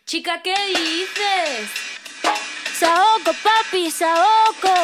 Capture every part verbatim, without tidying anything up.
Chica, ¿qué dices? Saoco, papi, saoco.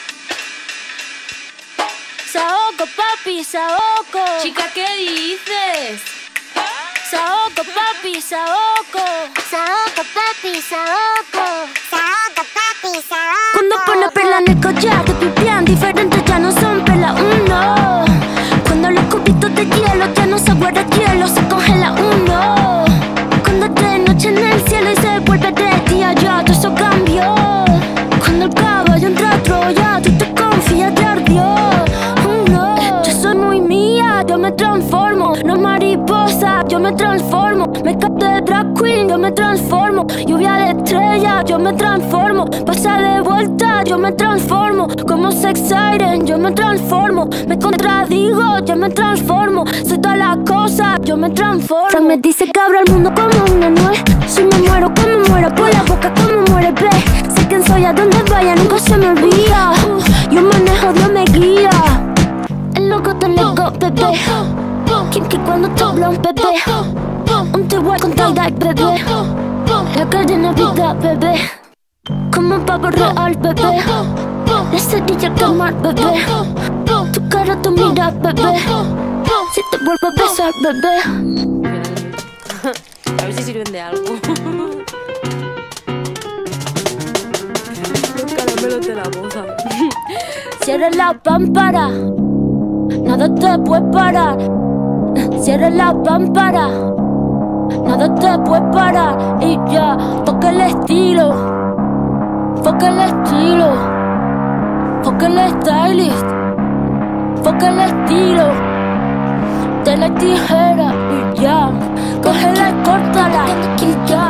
Saoco, papi, saoco. Chica, ¿qué dices? Saoco, papi, saoco. Saoco, papi, saoco. Saoco, papi, saoco. Cuando pone perla en el collar, te pipián diferentes, ya no son perla uno. Cuando los cubitos de hielo ya no se guarda hielo, se congela uno. Cuando es de noche en el cielo y se vuelve de día, ya todo eso cambió. Cuando el caballo entra a Troya, tú te confías, te ardió. Uno, yo soy muy mía, yo me transformo. No mariposa, yo me transformo. Make-up de drag queen, yo me transformo. Lluvia de estrella, yo me transformo. Pasa de vuelta, yo me transformo. Como sex siren, yo me transformo. Me contradigo, yo me transformo. Soy todas las cosas, yo me transformo. Se me dice que abro el mundo como una nuez. Si me muero, como muero por la boca, como muere, ve. Sé quién soy, a donde vaya, nunca se me olvida. Yo manejo, Dios me guía. El loco te loco, bebé. Kinky cuando te hablan, bebé. Un te voy con tie-dye, bebé. La cadena vida, bebé. Como un pavo real, bebé. La cerilla al quemar, bebé. Tu cara, tu mira, bebé. Si te vuelvo a besar, bebé. A ver si sirven de algo. Los caramelos de la boda. Cierra la pámpara, nada te puede parar. Cierra la pámpara, nada te puede parar. Y ya, toca el estilo, foca el estilo, foca el stylist, foca el estilo. De la tijera y ya, cógela y córtala, y ya.